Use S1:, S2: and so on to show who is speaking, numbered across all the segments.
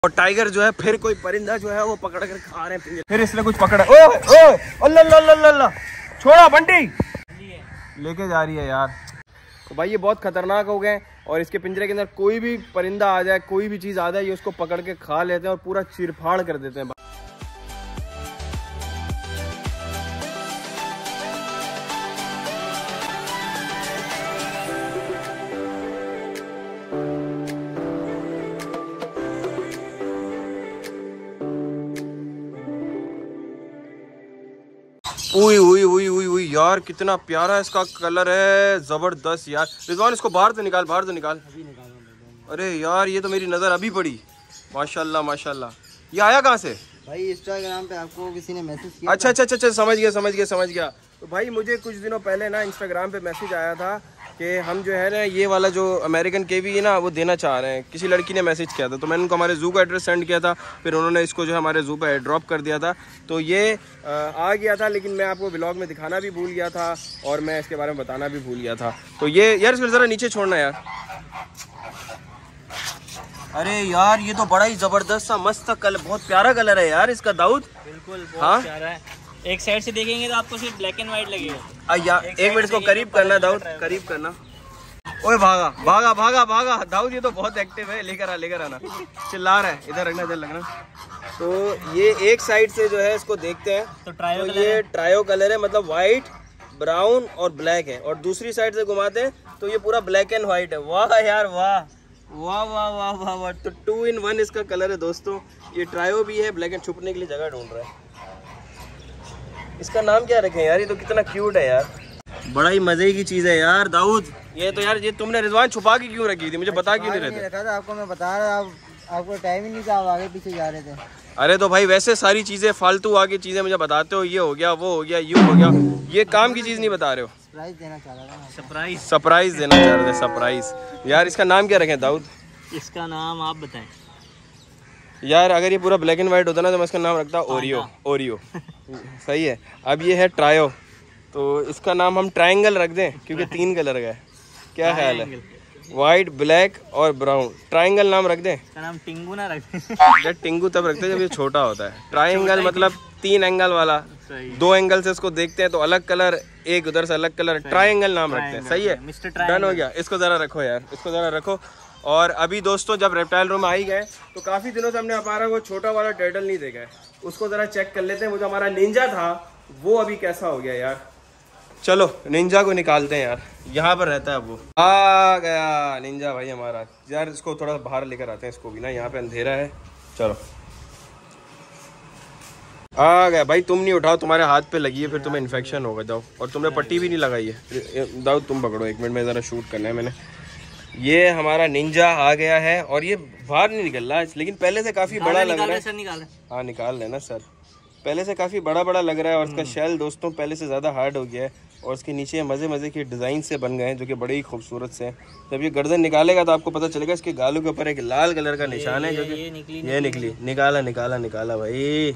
S1: और टाइगर जो है फिर कोई परिंदा जो है वो पकड़ कर खा रहे हैं, फिर इसने कुछ पकड़ा। ओ ओ अल्लाह छोड़ा, बंटी लेके जा रही है यार। तो भाई ये बहुत खतरनाक हो गए और इसके पिंजरे के अंदर कोई भी परिंदा आ जाए, कोई भी चीज आ जाए, ये उसको पकड़ के खा लेते हैं और पूरा चीरफाड़ कर देते हैं। उई यार, कितना प्यारा इसका कलर है, जबरदस्त यार। रिजवान इसको बाहर तो निकाल, बाहर तो निकाल। अरे यार ये तो मेरी नज़र अभी पड़ी। माशाल्लाह माशाल्लाह। ये आया कहाँ से
S2: भाई? इंस्टाग्राम पे आपको किसी ने मैसेज किया।
S1: अच्छा, समझ गया। तो भाई मुझे कुछ दिनों पहले ना इंस्टाग्राम पे मैसेज आया था कि हम जो है ना ये वाला जो अमेरिकन केवी है ना वो देना चाह रहे हैं। किसी लड़की ने मैसेज किया था, तो मैंने उनको हमारे ज़ू का एड्रेस सेंड किया था, फिर उन्होंने इसको जो है हमारे ज़ू पे ड्रॉप कर दिया था। तो ये आ गया था, लेकिन मैं आपको व्लॉग में दिखाना भी भूल गया था और मैं इसके बारे में बताना भी भूल गया था। तो ये यार इसको ज़रा नीचे छोड़ना यार। अरे यार ये तो बड़ा ही ज़बरदस्त सा मस्त कलर, बहुत प्यारा कलर है यार इसका दाऊद।
S3: बिल्कुल बहुत प्यारा है। एक साइड से देखेंगे तो आपको सिर्फ ब्लैक एंड व्हाइट लगेगा।
S1: एक मिनट इसको करीब करना दाऊद, करीब करना। ओए भागा दाऊद, ये तो बहुत एक्टिव है। लेकर आना, चिल्ला रहा है। इधर रखना, इधर लगना। तो ये एक साइड से जो है इसको देखते हैं तो ये ट्रायो कलर है, मतलब व्हाइट, ब्राउन और ब्लैक है। और दूसरी साइड से घुमाते हैं तो ये पूरा ब्लैक एंड व्हाइट है। वाह यार वाह। तो 2 in 1 इसका कलर है दोस्तों। ये ट्रायो भी है, ब्लैक एंड छुपने के लिए जगह ढूंढ रहा है। इसका नाम क्या रखें यार? ये तो कितना क्यूट है यार, बड़ा ही मजे की चीज है यार दाऊद। ये तो यार ये तुमने रिजवान छुपा के क्यों रखी थी? मुझे बता क्यों नहीं रखा
S2: था? आपको मैं बता रहा, आपको टाइम ही नहीं था, आप आगे पीछे जा रहे थे।
S1: अरे तो भाई वैसे सारी चीजें फालतू आगे चीजें मुझे बताते हो, ये हो गया, वो हो गया, यूं हो गया, ये काम की चीज नहीं बता रहे हो।
S2: सरप्राइज देना चाह रहा था।
S1: सरप्राइज देना चाह रहे थे, सरप्राइज। यार इसका नाम क्या रखें दाऊद?
S3: इसका नाम आप बताएं
S1: यार। अगर ये पूरा ब्लैक एंड व्हाइट होता ना तो मैं इसका नाम रखता ओरियो। सही है। अब ये है ट्रायो, तो इसका नाम हम ट्रायंगल रख दें क्योंकि 3 कलर का है। क्या ख्याल है? व्हाइट, ब्लैक और ब्राउन, ट्रायंगल नाम रख दें।
S3: इसका नाम टिंगू ना रख दें?
S1: यार टिंगू तब रखते हैं जब ये छोटा होता है। ट्रायंगल मतलब 3 एंगल वाला, 2 एंगल से इसको देखते हैं तो अलग कलर, एक उधर से अलग कलर, ट्रायंगल नाम रखते हैं। सही है, डन हो गया। इसको जरा रखो यार, इसको जरा रखो। और अभी दोस्तों जब रेप्टाइल रूम आ ही गए तो काफ़ी दिनों से हमने हमारा वो छोटा वाला टर्टल नहीं देखा है, उसको ज़रा चेक कर लेते हैं। वो जो हमारा निंजा था वो अभी कैसा हो गया यार। चलो निंजा को निकालते हैं यार, यहाँ पर रहता है वो। आ गया निंजा भाई हमारा। यार इसको थोड़ा बाहर लेकर आते हैं, इसको भी ना, यहाँ पे अंधेरा है। चलो आ गया भाई। तुम नहीं उठाओ, तुम्हारे हाथ पे लगी है, फिर तुम्हें इन्फेक्शन होगा। जाओ। और तुमने पट्टी भी नहीं लगाई है। दाऊद तुम पकड़ो, 1 मिनट में ज़रा शूट करना है मैंने। ये हमारा निंजा आ गया है और ये बाहर नहीं निकल रहा, लेकिन पहले से काफी बड़ा लग रहा है। हाँ निकाल लेना सर, पहले से काफी बड़ा लग रहा है। और इसका शेल दोस्तों पहले से ज्यादा हार्ड हो गया है और इसके नीचे मजे के डिजाइन से बन गए हैं जो कि बड़े ही खूबसूरत से हैं। जब ये गर्दन निकालेगा तो आपको पता चलेगा। इसके गालों के ऊपर एक लाल कलर का निशान है जो कि ये निकली। निकाला भाई,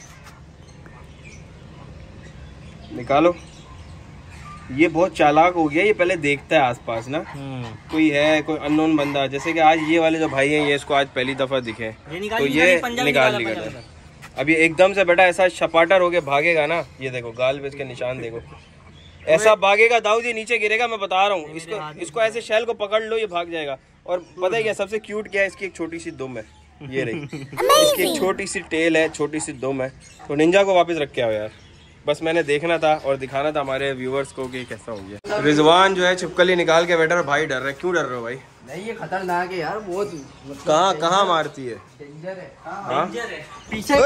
S1: निकालो। ये बहुत चालाक हो गया, ये पहले देखता है आसपास ना कोई है, कोई अननोन बंदा। जैसे कि आज ये वाले जो भाई हैं ये इसको आज पहली दफा दिखे तो ये निकाल लिया। अभी एकदम से बेटा ऐसा छपाटर हो के भागेगा ना, ये देखो गाल पे इसके निशान देखो, ऐसा भागेगा दाऊद, ये नीचे गिरेगा। मैं बता रहा हूँ इसको ऐसे शैल को पकड़ लो, ये भाग जाएगा। और पता है क्या सबसे क्यूट क्या है? इसकी एक छोटी सी दुम है, ये रही। इसकी एक छोटी सी टेल है, छोटी सी दुम है। तो निंजा को वापस रख के आओ यार, बस मैंने देखना था और दिखाना था हमारे व्यूवर्स को कि कैसा हो गया। रिजवान जो है छिपकली निकाल के बैठा, भाई डर रहा है। क्यों डर रहे हो भाई?
S2: नहीं ये खतरनाक है यार बहुत।
S1: कहाँ मारती है?
S2: डेंजर है।
S1: हाँ
S2: पीछे।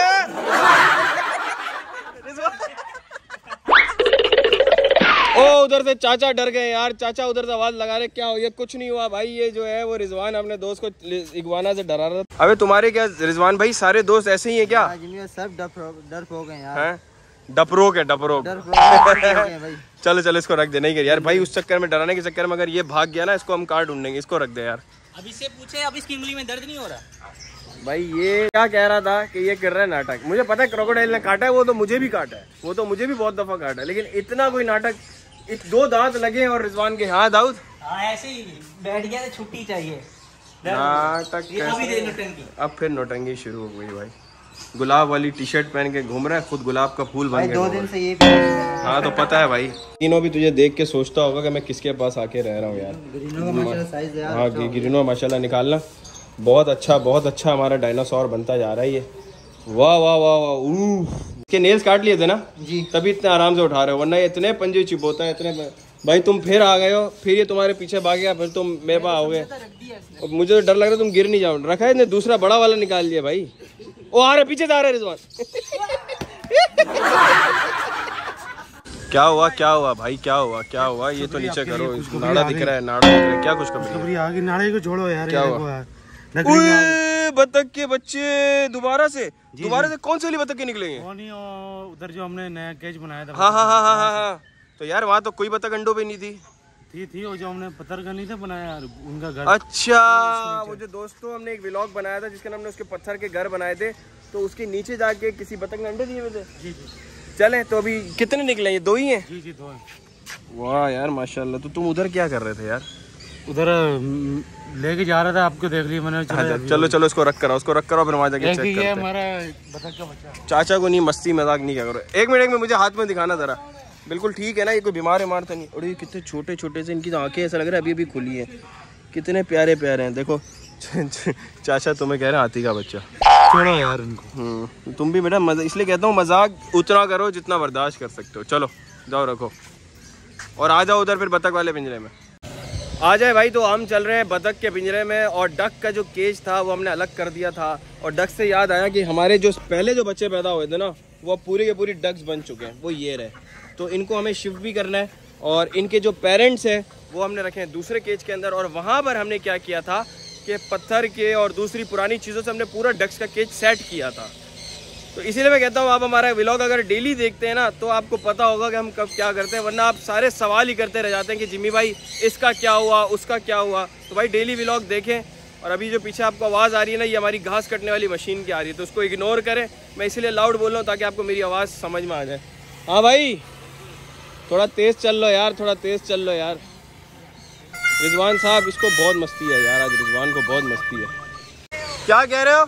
S1: ओ उधर से चाचा डर गए यार। चाचा उधर से आवाज लगा रहे, क्या हो गया? कुछ नहीं हुआ भाई। ये जो है वो रिजवान अपने दोस्त को इग्वाना से डरा रहा था। अबे तुम्हारे क्या रिजवान भाई सारे दोस्त ऐसे ही है क्या?
S2: सब डरपोक हैं यार।
S1: डपरोक है, डपरोक। चलो इसको रख दे। नहीं कर यार भाई, उस चक्कर में, डराने के चक्कर में अगर ये भाग गया ना, इसको हम कार ढूंढेंगे। इसको रख दे यार।
S3: अब इससे पूछे, अब इसकी उंगली में दर्द नहीं हो रहा?
S1: भाई ये क्या कह रहा था कि ये कर रहा है नाटक। मुझे पता है क्रोकोडाइल ने काटा है, वो तो मुझे भी काटा है, वो तो मुझे भी बहुत दफा काटा है, लेकिन इतना कोई नाटक। 2 दांत लगे और रिजवान के। हाँ दाऊद
S3: ऐसे ही बैठ गया तो छुट्टी चाहिए।
S1: नाटक। अब फिर नौटंकी शुरू हो गई भाई। गुलाब वाली टी शर्ट पहन के घूम रहा है, खुद गुलाब का फूल बन गया।
S2: 2 दिन से ये
S1: हाँ तो पता है भाई, तीनों भी तुझे देख के सोचता होगा कि मैं किसके पास आके रह रहा हूँ यार।
S2: ग्रीनो का माशाल्लाह साइज है।
S1: हाँ ग्रीनो माशाल्लाह निकालना बहुत अच्छा हमारा डायनासोर बनता जा रहा है ये। वाह वाह वाह वाह। इसके नेल्स काट लिए थे ना
S2: जी,
S1: तभी इतने आराम से उठा रहे हो, वरना ये इतने पंजे चिपोता है इतने। भाई तुम फिर आ गए हो, फिर ये तुम्हारे पीछे भाग गया, फिर तुम मेरे पास आओगे। मुझे तो डर लग रहा है तुम गिर नहीं जाओ। रखा है इसने दूसरा बड़ा वाला निकाल लिया भाई। वो आ रहे पीछे से आ रहे रिजवान। क्या हुआ भाई, क्या हुआ? ये तो नीचे करो, नाड़ा दिख रहा है, नाड़ा दिख रहा है। क्या खुशखबरी
S4: आगे नाड़े को छोड़ो यार।
S1: क्या हुआ? बतख के बच्चे दोबारा से कौन सी वाली बतख के निकलेंगे?
S4: उधर जो हमने नया केज बनाया था।
S1: हाँ। तो यार वहाँ तो कोई बतख अंडों पे नहीं थी
S4: वो जो हमने पत्थर का नहीं था बनाया उनका घर।
S1: अच्छा, वो जो दोस्तों हमने एक व्लॉग बनाया था जिसके हमने उसके पत्थर के घर बनाए थे, तो उसके नीचे जाके किसी बतख ने अंडे दिए हुए थे।
S4: जी।
S1: चले तो अभी कितने निकले? ये 2 ही हैं?
S4: जी 2 हैं।
S1: वाह यार माशाल्लाह। तो तुम उधर क्या कर रहे थे यार?
S4: उधर लेके जा रहा था, आपको देख लिया मैंने।
S1: चलो उसको रख करो फिर वहाँ जाके चेक करते हैं।
S4: हमारा बतख का बच्चा।
S1: चाचा को नहीं मस्ती मजाक नहीं क्या करो। एक मिनट में मुझे हाथ में दिखाना जरा। बिल्कुल ठीक है ना? ये कोई बीमार तो नहीं? और ये कितने छोटे से इनकी आंखें, ऐसा लग रहा है अभी खुली है। कितने प्यारे हैं देखो। चाचा तुम्हें कह रहे हैं हाथी का बच्चा।
S4: छोड़ो यार इनको।
S1: तुम भी बेटा इसलिए कहता हूँ मजाक उतना करो जितना बर्दाश्त कर सकते हो। चलो जाओ रखो और आ जाओ उधर फिर बतख वाले पिंजरे में आ जाए भाई। तो हम चल रहे हैं बतख के पिंजरे में, और डक का जो केज था वो हमने अलग कर दिया था। और डक से याद आया कि हमारे जो पहले जो बच्चे पैदा हुए थे ना, वो पूरे के पूरी डक्स बन चुके हैं, वो ये रहे। तो इनको हमें शिफ्ट भी करना है, और इनके जो पेरेंट्स हैं वो हमने रखे हैं दूसरे केज के अंदर। और वहाँ पर हमने क्या किया था कि पत्थर के और दूसरी पुरानी चीज़ों से हमने पूरा डक्स का केज सेट किया था। तो इसीलिए मैं कहता हूँ आप हमारा व्लॉग अगर डेली देखते हैं ना, तो आपको पता होगा कि हम कब क्या करते हैं। वरना आप सारे सवाल ही करते रह जाते हैं कि जिम्मी भाई इसका क्या हुआ, उसका क्या हुआ। तो भाई डेली व्लॉग देखें। और अभी जो पीछे आपको आवाज़ आ रही है ना, ये हमारी घास कटने वाली मशीन की आ रही है, तो उसको इग्नोर करें। मैं इसीलिए लाउड बोल रहा हूँ ताकि आपको मेरी आवाज़ समझ में आ जाए। हाँ भाई थोड़ा तेज़ चल लो यार, रिजवान साहब इसको बहुत मस्ती है यार, आज रिजवान को बहुत मस्ती है। क्या कह रहे हो?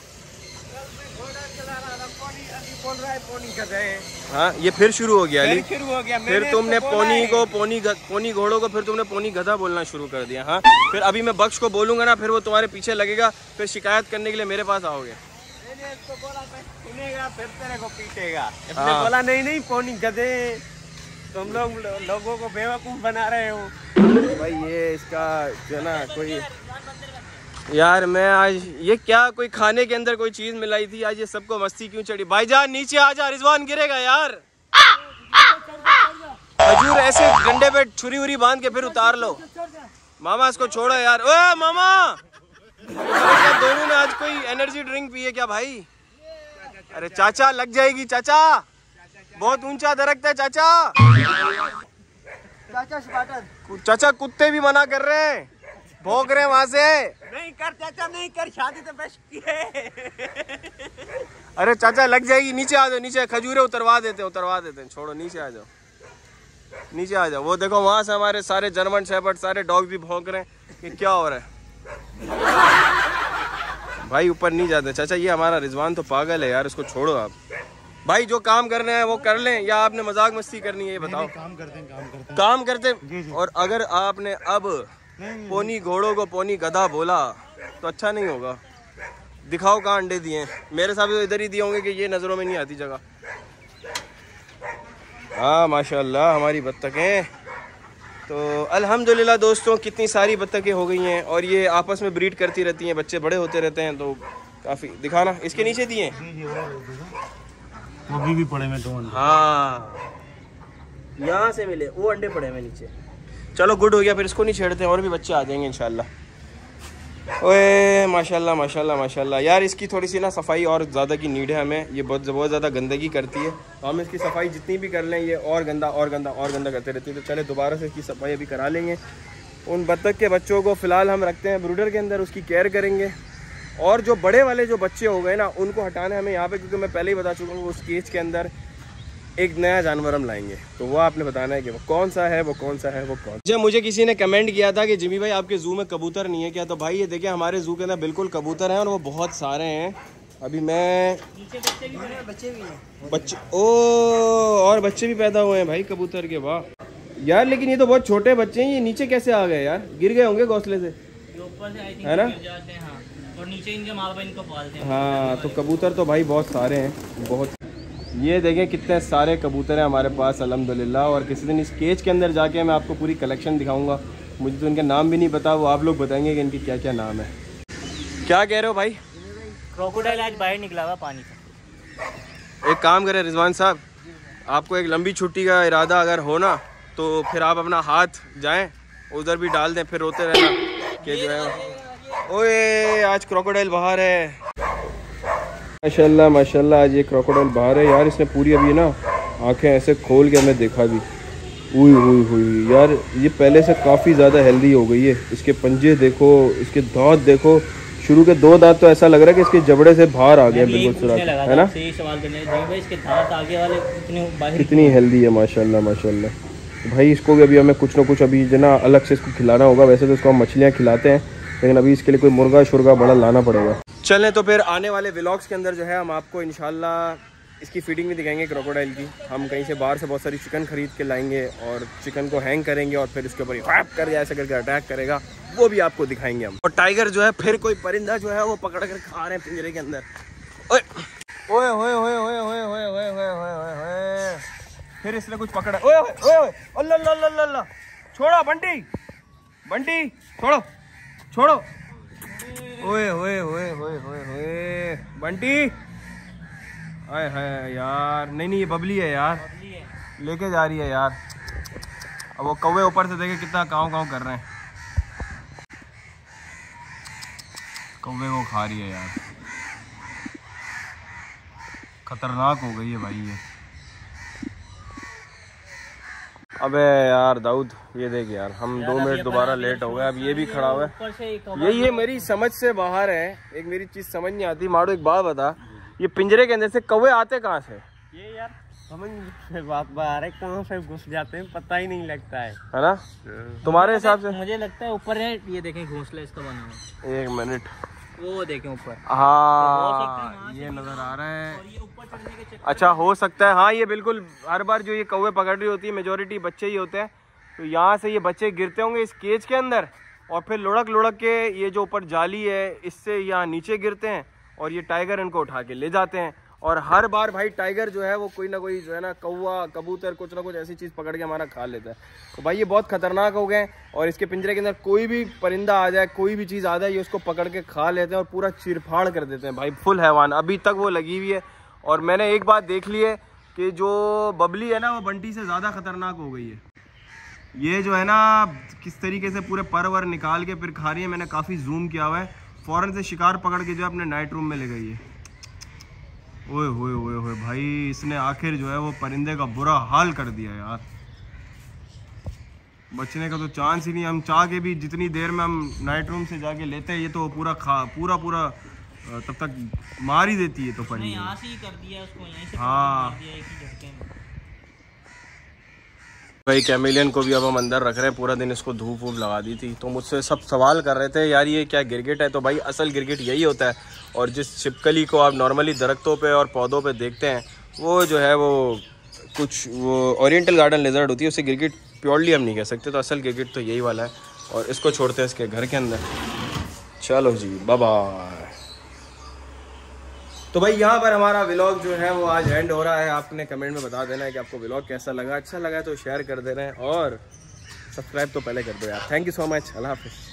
S1: हाँ ये फिर शुरू हो गया अली, फिर तुमने पोनी घोड़ों को फिर तुमने पोनी गधा बोलना शुरू कर दिया। हाँ फिर अभी मैं बख्श को बोलूंगा ना, फिर वो तुम्हारे पीछे लगेगा, फिर शिकायत करने के लिए मेरे पास आओगे।
S2: सुनेगा फिर तेरे को पीटेगा।
S1: हाँ।
S2: बोला नहीं पोनी गधे, तुम लोगों को बेवकूफ बना रहे हो।
S1: भाई ये इसका जो ना कोई यार, मैं आज ये क्या कोई खाने के अंदर कोई चीज मिलाई थी, आज ये सबको मस्ती क्यों चढ़ी? भाईजान नीचे आ जा, रिजवान गिरेगा यार। खजूर ऐसे डंडे पे छुरी उरी बांध के फिर उतार लो। मामा इसको छोड़ो यार। ओए मामा क्या दोनों ने आज कोई एनर्जी ड्रिंक पी है क्या भाई? अरे चाचा लग जाएगी चाचा, बहुत ऊंचा दरख्त है चाचा। चाचा कुत्ते भी मना कर रहे हैं, भौंक रहे हैं वहां से।
S2: नहीं कर चाचा, नहीं कर, शादी तो बस की है।
S1: अरे चाचा लग जाएगी, नीचे आ जाओ, नीचे खजूरें उतरवा देते हैं, छोड़ो नीचे आ जाओ, वो देखो वहां से हमारे सारे जर्मन शेफर्ड सारे डॉग भी भौंक रहे हैं कि क्या हो रहा है। भाई ऊपर नहीं जाते चाचा, ये हमारा रिजवान तो पागल है यार, इसको छोड़ो आप। भाई जो काम करना है वो कर लें, या आपने मजाक मस्ती करनी है ये बताओ। काम करते और अगर आपने अब पोनी घोड़ों को पोनी गधा बोला तो अच्छा नहीं होगा। दिखाओ कहाँ अंडे दिए, मेरे साथ तो इधर ही दिए होंगे कि ये नज़रों में नहीं आती जगह। हाँ माशाल्लाह हमारी बत्तखें तो अल्हम्दुलिल्लाह दोस्तों, कितनी सारी बत्तखें हो गई हैं, और ये आपस में ब्रीड करती रहती हैं, बच्चे बड़े होते रहते हैं, तो काफ़ी दिखाना। इसके नीचे दिए
S4: वो भी पड़े में तो।
S1: हाँ यहाँ से मिले वो अंडे पड़े हुए नीचे। चलो गुड हो गया, फिर इसको नहीं छेड़ते, और भी बच्चे आ जाएंगे इंशाल्लाह। ओए माशाल्लाह माशाल्लाह माशाल्लाह यार, इसकी थोड़ी सी ना सफाई और ज़्यादा की नीड है हमें, ये बहुत ज़्यादा गंदगी करती है, तो हम इसकी सफाई जितनी भी कर लें ये और गंदा करते रहती है। तो चले दोबारा से इसकी सफाई अभी करा लेंगे। उन बत्तख के बच्चों को फ़िलहाल हम रखते हैं ब्रूडर के अंदर, उसकी केयर करेंगे। और जो बड़े वाले जो बच्चे हो गए ना, उनको हटाना है हमें यहाँ पे, क्योंकि मैं पहले ही बता चुका हूँ उस केज के अंदर एक नया जानवर हम लाएंगे, तो वो आपने बताना है कि वो कौन सा है, वो कौन सा है, वो कौन। जब मुझे किसी ने कमेंट किया था कि जिमी भाई आपके जू में कबूतर नहीं है क्या, तो भाई ये देखिए हमारे जू के अंदर बिल्कुल कबूतर हैं और वो बहुत सारे हैं। अभी मैं बच्चे ओ और बच्चे भी पैदा हुए हैं भाई कबूतर के। वाह यार, लेकिन ये तो बहुत छोटे बच्चे हैं, ये नीचे कैसे आ गए यार? गिर गए होंगे घोंसले से,
S3: ऊपर से आई थिंक
S1: है ना?
S3: गिर जाते हैं, हाँ। और नीचे इनके माँ बाप इनको पालते हैं।
S1: हाँ, तो कबूतर तो भाई बहुत सारे हैं, बहुत। ये देखें कितने सारे कबूतर हैं हमारे पास अल्हम्दुलिल्लाह। और किसी दिन इस केज के अंदर जाके मैं आपको पूरी कलेक्शन दिखाऊंगा। मुझे तो इनके नाम भी नहीं पता, वो आप लोग बताएंगे कि इनकी क्या क्या नाम है। क्या कह रहे हो भाई?
S3: क्रोकोडाइल आज बाहर निकला हुआ पानी से।
S1: एक काम करें रिजवान साहब, आपको एक लंबी छुट्टी का इरादा अगर हो ना, तो फिर आप अपना हाथ जाएं उधर भी डाल दें, फिर रोते रहना कि जो है ओए आज क्रोकोडाइल बाहर है। माशाल्लाह माशाल्लाह, आज ये क्रोकोडाइल बाहर है यार। इसने पूरी अभी ना आंखें ऐसे खोल के हमें देखा भी। हुई हुई हुई यार, ये पहले से काफ़ी ज़्यादा हेल्दी हो गई है। इसके पंजे देखो, इसके दांत देखो, शुरू के 2 दांत तो ऐसा लग रहा है कि इसके जबड़े से बाहर आ गया बिल्कुल सुराख, है ना?
S3: इसके दांत आगे वाले
S1: कितनी हेल्दी है माशाल्लाह माशाल्लाह। भाई इसको भी अभी हमें कुछ ना कुछ अभी जो ना अलग से इसको खिलाना होगा। वैसे तो इसको हम मछलियाँ खिलाते हैं, लेकिन अभी इसके लिए कोई मुर्गा शुर्गा बड़ा लाना पड़ेगा। चलें तो फिर आने वाले व्लॉग्स के अंदर जो है हम आपको इंशाल्लाह इसकी फीडिंग भी दिखाएंगे क्रोकोडाइल की। हम कहीं से बाहर से बहुत सारी चिकन खरीद के लाएंगे और चिकन को हैंग करेंगे और फिर इसके ऊपर क्रैप कर ऐसा करके अटैक करेगा, वो भी आपको दिखाएंगे हम। और टाइगर जो है फिर कोई परिंदा जो है वो पकड़ कर खा रहे हैं पिंजरे के अंदर। ओए ओए ओए ओए ओए ओए ओए ओए ओए, फिर इसने कुछ पकड़ा। ओए ओए ओए अल्लाह, छोड़ो बंटी, बंटी छोड़ो छोड़ो। ओए ओए ओए ओए ओए बंटी, आए हाय यार, नहीं ये बबली है यार, लेके जा रही है यार। अब वो कौवे ऊपर से देखे कितना काँव काँव कर रहे हैं, कौवे को खा रही है यार। खतरनाक हो गई है भाई ये। अबे यार दाऊद, ये देख यार, हम 2 मिनट दोबारा लेट हो गए। अब ये भी खड़ा हुआ है। ये मेरी समझ से बाहर है। एक मेरी चीज समझ नहीं आती मारो, एक बात बता, ये पिंजरे के अंदर से कौवे आते कहाँ से?
S2: ये यार समझ से बात बाहर है, कहाँ से घुस जाते हैं पता ही नहीं लगता है
S1: ना? तुम्हारे हिसाब से?
S3: मुझे लगता है ऊपर है, ये देखें घोंसला इसका बना हुआ है।
S1: 1 मिनट,
S3: वो देखें ऊपर।
S1: हाँ ये नजर आ रहा है। अच्छा हो सकता है, हाँ ये बिल्कुल। हर बार जो ये कौवे पकड़ रही होती है मेजोरिटी बच्चे ही होते हैं, तो यहाँ से ये बच्चे गिरते होंगे इस केज के अंदर और फिर लुढ़क लुढ़क के ये जो ऊपर जाली है इससे यहाँ नीचे गिरते हैं और ये टाइगर इनको उठा के ले जाते हैं। और हर बार भाई टाइगर जो है वो कोई ना कोई जो है ना कौवा कबूतर कुछ ना कुछ ऐसी चीज़ पकड़ के हमारा खा लेता है। तो भाई ये बहुत खतरनाक हो गए और इसके पिंजरे के अंदर कोई भी परिंदा आ जाए, कोई भी चीज़ आ जाए, ये उसको पकड़ के खा लेते हैं और पूरा चिरफाड़ कर देते हैं भाई। फुल हैवान अभी तक वो लगी हुई है। और मैंने एक बात देख ली है कि जो बबली है ना वो बंटी से ज़्यादा खतरनाक हो गई है। ये जो है ना किस तरीके से पूरे पर वर निकाल के फिर खा रही है। मैंने काफ़ी जूम किया हुआ है, फ़ौरन से शिकार पकड़ के जो है अपने नाइट रूम में ले गई है। ओए होए होए होए भाई, इसने आखिर जो है वो परिंदे का बुरा हाल कर दिया यार। बचने का तो चांस ही नहीं। हम चाह के भी जितनी देर में हम नाइट रूम से जाके लेते हैं, ये तो पूरा तब तक मार ही देती है। तो पर
S3: यहाँ से ही कर दिया उसको, यहीं से
S1: हाँ
S3: मार दिया एक ही झटके में।
S1: भाई कैमिलियन को भी अब हम अंदर रख रहे हैं। पूरा दिन इसको धूप वूप लगा दी थी, तो मुझसे सब सवाल कर रहे थे यार ये क्या गिरगिट है। तो भाई असल गिरगिट यही होता है। और जिस छिपकली को आप नॉर्मली दरख्तों पे और पौधों पे देखते हैं, वो जो है वो कुछ वो ओरिएंटल गार्डन लिजर्ड होती है, उसे गिरगिट प्योरली हम नहीं कह सकते। तो असल गिरगिट तो यही वाला है और इसको छोड़ते हैं इसके घर के अंदर। चलो जी बाय बाय। तो भाई यहाँ पर हमारा व्लॉग जो है वो आज एंड हो रहा है। आपने कमेंट में बता देना है कि आपको व्लॉग कैसा लगा। अच्छा लगा तो शेयर कर देना है और सब्सक्राइब तो पहले कर दो यार। Thank you so much. अल्लाह हाफिज़।